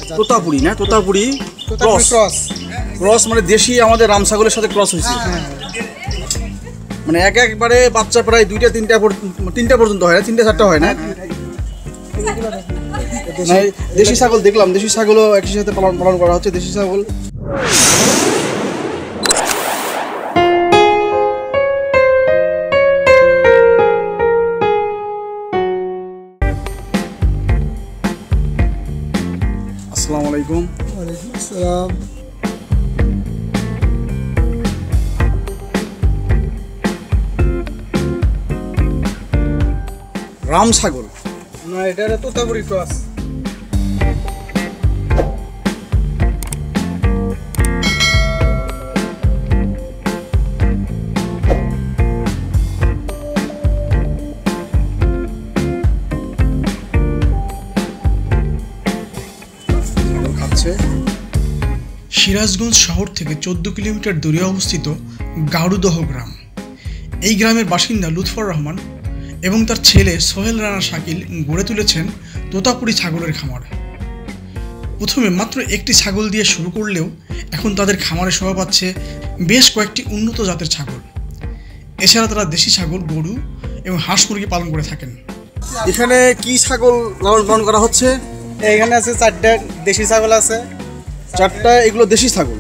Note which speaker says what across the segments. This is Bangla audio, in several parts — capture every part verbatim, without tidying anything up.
Speaker 1: তোতাপুরি না তোতাপুরি
Speaker 2: ক্রস
Speaker 1: ক্রস মানে দেশি আমাদের রাম ছাগলের সাথে ক্রস হয়েছে। মানে এক একবারে বাচ্চা প্রায় দুইটা তিনটা তিনটা পর্যন্ত হয় না, তিনটা চারটা হয় না। দেশি ছাগল দেখলাম, দেশি ছাগলও একই সাথে পালন পালন করা হচ্ছে। দেশি ছাগল আসসালামু আলাইকুম।
Speaker 2: ওয়ালাইকুম আসসালাম।
Speaker 1: রাম ছাগল
Speaker 2: না, এটা তোতাপুরি ক্রস।
Speaker 3: সিরাজগঞ্জ শহর থেকে চোদ্দ কিলোমিটার দূরে অবস্থিত গাড়ুদহ গ্রাম। এই গ্রামের বাসিন্দা লুৎফর রহমান এবং তার ছেলে সোহেল রানা শাকিল গড়ে তুলেছেন তোতাপুরি ছাগলের খামার। প্রথমে মাত্র একটি ছাগল দিয়ে শুরু করলেও এখন তাদের খামারে শোভা পাচ্ছে বেশ কয়েকটি উন্নত জাতের ছাগল। এছাড়া তারা দেশি ছাগল, গরু এবং হাঁস মুরগি পালন করে থাকেন।
Speaker 1: এখানে কি ছাগল লালন পালন করা হচ্ছে?
Speaker 2: এখানে আছে চারটা দেশি ছাগল আছে,
Speaker 1: চারটা এগুলো দেশি ছাগল।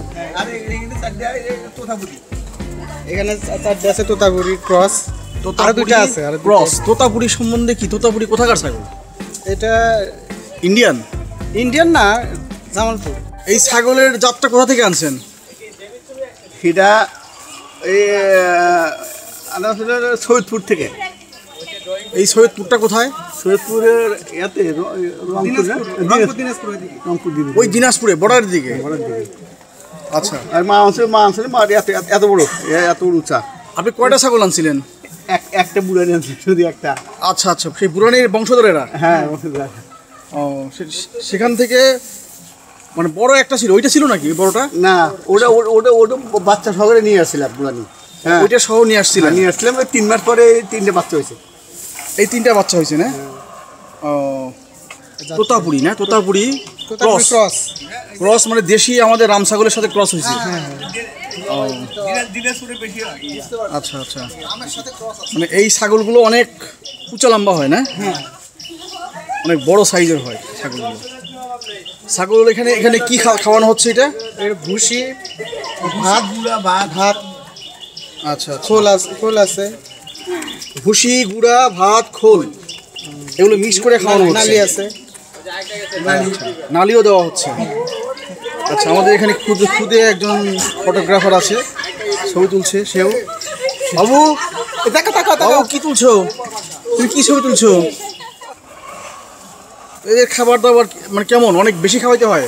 Speaker 2: এখানে চারটা আছে তোতাপুরি ক্রস, আর দুটো আছে আর
Speaker 1: ক্রস। তোতাপুরি সম্বন্ধে কি? তোতাপুরি কোথাকার ছাগল?
Speaker 2: এটা
Speaker 1: ইন্ডিয়ান?
Speaker 2: ইন্ডিয়ান না, জামালপুর।
Speaker 1: এই ছাগলের জাতটা কোথা থেকে আনছেন?
Speaker 4: সেটা এই সৈয়দপুর থেকে।
Speaker 1: এই সৈয়দপুরটা কোথায়?
Speaker 4: সৈয়দপুরের ইয়াতে
Speaker 1: ওই দিনাজপুরে বর্ডারের দিকে। আচ্ছা।
Speaker 4: আর মা অঞ্চলে মা অঞ্চলে মা এত এত বড় এত উঁচা।
Speaker 1: আপনি কয়টা ছাগল আনছিলেন?
Speaker 4: এক একটা বুড়ানি আনছিলেন শুধু একটা।
Speaker 1: আচ্ছা আচ্ছা, সেই বুড়ানির বংশধরেরা?
Speaker 4: হ্যাঁ।
Speaker 1: ও, সেখান থেকে মানে বড় একটা ছিল, ওইটা ছিল নাকি বড়টা?
Speaker 4: না, ওটা ওটা ওটা বাচ্চা সহকারে নিয়ে আসছিলাম বুড়ানি। হ্যাঁ,
Speaker 1: ওইটা সহ নিয়ে আসছিলাম
Speaker 4: নিয়ে আসছিলাম ওই তিন মাস পরে তিনটে বাচ্চা হয়েছে।
Speaker 1: এই তিনটা বাচ্চা হয়েছে না? ও, তোতাপুরি না তোতাপুরি ক্রস। ক্রস মানে দেশি আমাদের রাম ছাগলের সাথে ক্রস হয়েছে। আচ্ছা আচ্ছা, মানে এই ছাগলগুলো অনেক উঁচা লম্বা হয় না? অনেক বড় সাইজের হয় ছাগলগুলো। ছাগল এখানে এখানে কি খাওয়ানো হচ্ছে? এটা
Speaker 2: ভুসি, ভাত, ভাত।
Speaker 1: আচ্ছা,
Speaker 2: খোল আছে, খোল আছে,
Speaker 1: ভুসি, গুঁড়া, ভাত, খোল এগুলো মিক্স করে খাওয়ানো হচ্ছে।
Speaker 2: নালি আছে,
Speaker 1: নালিও দেওয়া হচ্ছে। আচ্ছা, আমাদের এখানে খুদে খুদে একজন ফটোগ্রাফার আছে, ছবি তুলছে সেও। বাবু বাবু কি তুলছো? তুমি কি ছবি তুলছো? এদের খাবার দাবার মানে কেমন? অনেক বেশি খাওয়াইতে হয়?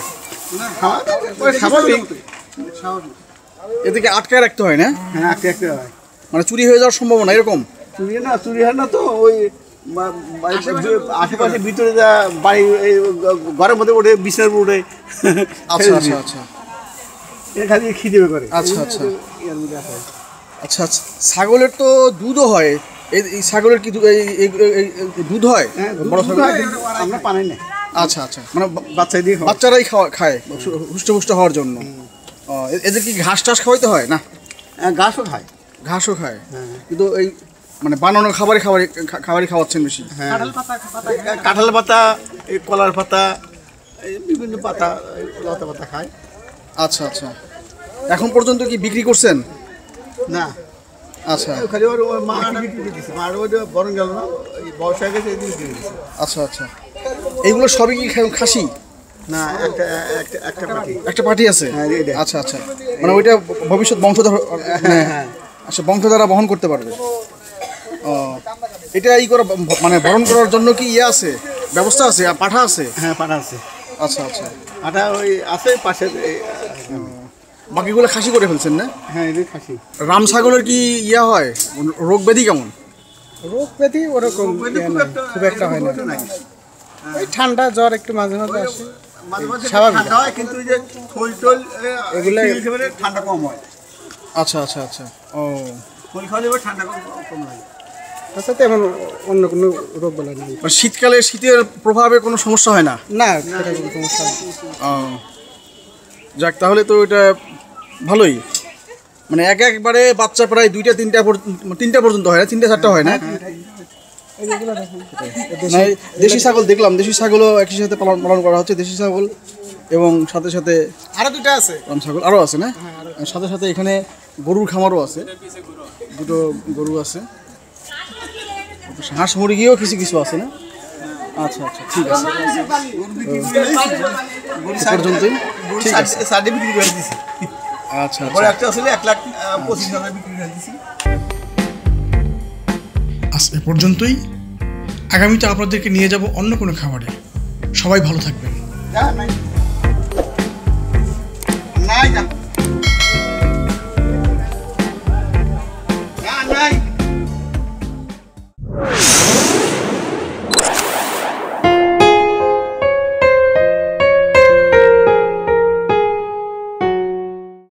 Speaker 1: এদেরকে আটকায় রাখতে হয় না?
Speaker 4: হ্যাঁ, আটকে রাখতে হয়।
Speaker 1: মানে চুরি হয়ে যাওয়ার সম্ভাবনা এরকম?
Speaker 4: চুরি না, চুরি হয় না তো। ওই আশেপাশে ভিতরে যা বাড়ি ঘরের মধ্যে ওঠে, বিছানার উপর ওঠে।
Speaker 1: আচ্ছা আচ্ছা আচ্ছা,
Speaker 4: এখানে খিদে করে।
Speaker 1: আচ্ছা আচ্ছা আচ্ছা আচ্ছা। ছাগলের তো দুধও হয়। এই ছাগলের কি দুধ হয়? বড় ছাগল
Speaker 4: আমরা পানি না।
Speaker 1: আচ্ছা আচ্ছা, মানে
Speaker 4: বাচ্চা দিয়ে
Speaker 1: বাচ্চারাই খাওয়া খায় হুষ্টপুষ্ট হওয়ার জন্য। এদের কি ঘাস টাস খাওয়াইতে হয় না?
Speaker 4: ঘাসও খায়।
Speaker 1: ঘাসও খায়, কিন্তু এই মানে বানানো খাবারই খাবারই খাবারই খাওয়াচ্ছেন বেশি।
Speaker 4: কাঁঠাল পাতা, এই কলার পাতা, এই বিভিন্ন পাতা, লতা পাতা খায়।
Speaker 1: আচ্ছা আচ্ছা, এখন পর্যন্ত কি বিক্রি করছেন?
Speaker 4: না।
Speaker 1: আচ্ছা,
Speaker 4: খালি ওর মা বিক্রি করে দিচ্ছে, মার ওই বরং গেল না, বয়স হয়ে গেছে।
Speaker 1: আচ্ছা আচ্ছা, এইগুলো সবই কি খাসি?
Speaker 4: না, একটা একটা একটা পার্টি
Speaker 1: একটা পার্টি আছে।
Speaker 4: হ্যাঁ।
Speaker 1: আচ্ছা আচ্ছা, মানে ওইটা ভবিষ্যৎ বংশধর,
Speaker 4: হ্যাঁ
Speaker 1: আচ্ছা, বংশধারা বহন করতে পারবে। ও, এটা ই করা মানে বরণ করার জন্য কি ইয়ে আছে, ব্যবস্থা আছে? পাঠা আছে?
Speaker 4: হ্যাঁ, পাঠা আছে।
Speaker 1: আচ্ছা আচ্ছা,
Speaker 4: পাঠা ওই আছে পাশে।
Speaker 1: বাকিগুলো খাসি করে ফেলছেন না?
Speaker 4: হ্যাঁ, এটা খাসি।
Speaker 1: রাম ছাগলের কি ইয়া হয়, রোগ ব্যাধি কেমন?
Speaker 2: রোগ ব্যাধি ওরকম খুব একটা হয় না, ওই ঠান্ডা জ্বর একটু মাঝে মাঝে আসে, স্বাভাবিক।
Speaker 4: কিন্তু যে খোল টোল এগুলো ঠান্ডা কম হয়।
Speaker 1: আচ্ছা আচ্ছা আচ্ছা, ও,
Speaker 4: খোল খাওয়ালে ঠান্ডা কম হয়।
Speaker 2: তাতে তেমন অন্য কোনো রোগ বলা নেই।
Speaker 1: মানে শীতকালে শীতের প্রভাবে কোনো সমস্যা হয় না?
Speaker 2: না, সেটা কোনো সমস্যা নেই।
Speaker 1: ও, যাক তাহলে তো এটা ভালোই। মানে এক একবারে বাচ্চা প্রায় দুইটা তিনটা পর্যন্ত তিনটা পর্যন্ত হয় না, তিনটা চারটা হয় না? না, এই দেশি ছাগল দেখলাম, দেশি ছাগলও একই সাথে পালন পালন করা হচ্ছে, দেশি ছাগল এবং সাথে সাথে
Speaker 2: আরো দুটো আছে,
Speaker 1: রাম ছাগল আরও আছে না? সাথে সাথে এখানে গরুর খামারও আছে, দুটো গরু আছে, হাঁস মুরগিও কিছু কিছু আছে না? আচ্ছা আচ্ছা, ঠিক আছে, এ পর্যন্তই। ঠিক আছে,
Speaker 4: সার্টি বিক্রি করে দিছি।
Speaker 1: আচ্ছা
Speaker 4: বড়
Speaker 1: আচ্ছা,
Speaker 4: একটা আসলে এক লাখ পঁচিশ হাজার বিক্রি করে দিছি।
Speaker 3: আজ এ পর্যন্তই। আগামীতে আপনাদেরকে নিয়ে যাব অন্য কোনো খাবারে। সবাই ভালো থাকবেন।
Speaker 4: যা নাই